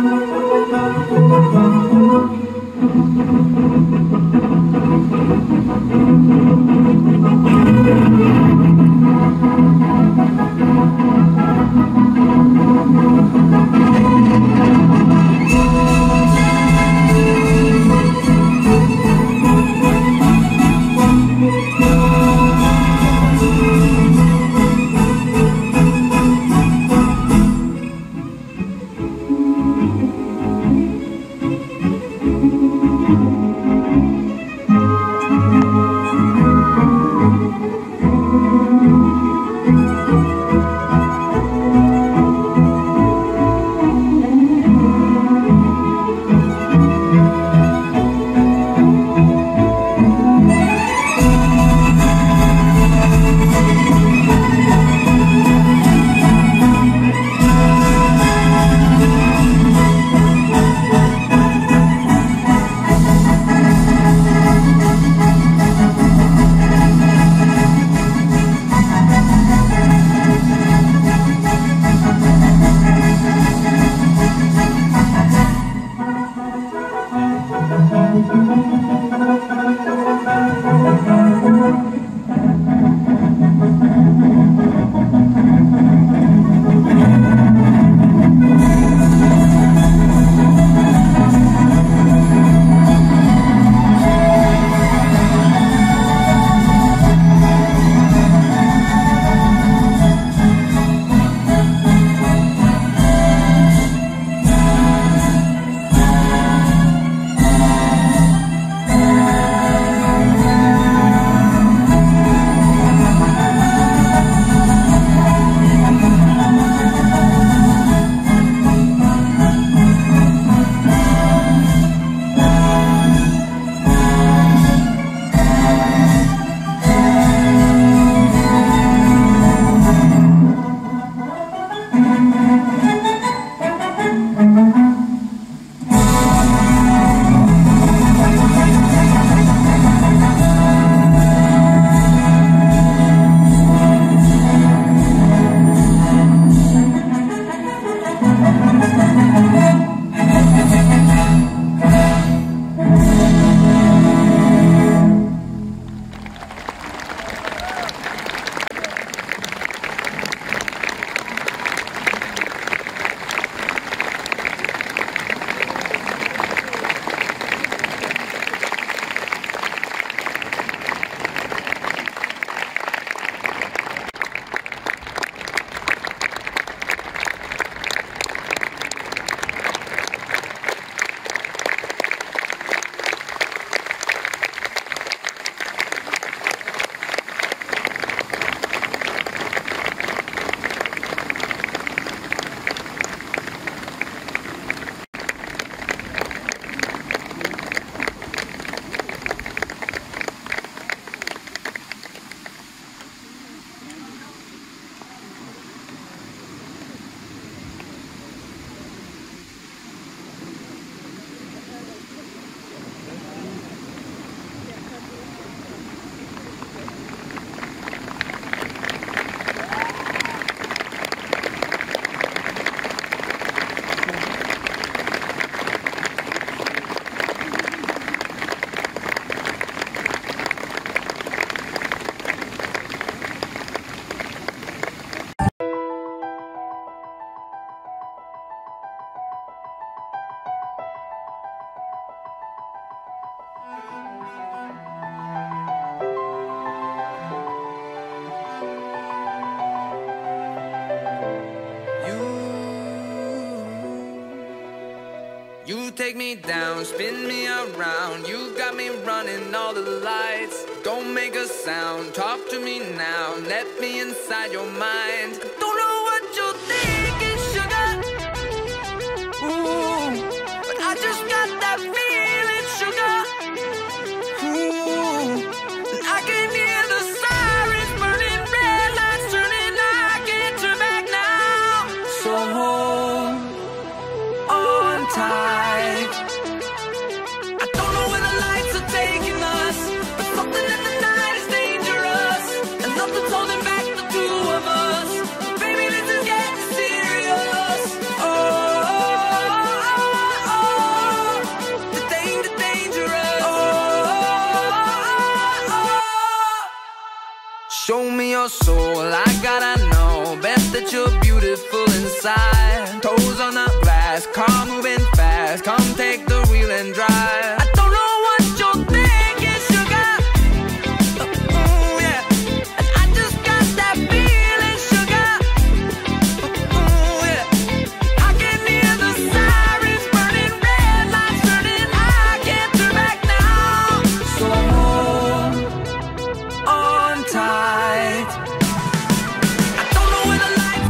You take me down, spin me around. You got me running all the lights. Don't make a sound, talk to me now. Let me inside your mind. Don't know what you're thinking, sugar. Ooh, but I just got that feeling, sugar. Ooh, and I can hear the sirens burning, red lights turning. I can't turn back now. So hold on tight. I don't know where the lights are taking us, but something in the night is dangerous, and nothing's holding back the two of us. Baby, this is getting serious. Oh, oh, oh, oh. soul, I gotta know best that you're beautiful inside. Toes on the glass, car moving fast. Come take the wheel and drive. I don't know what you're thinking, sugar. Yeah. And I just got that feeling, sugar. Yeah. I can hear the sirens burning, red lights turning. I can't turn back now. So hold on tight. I don't know where the lights.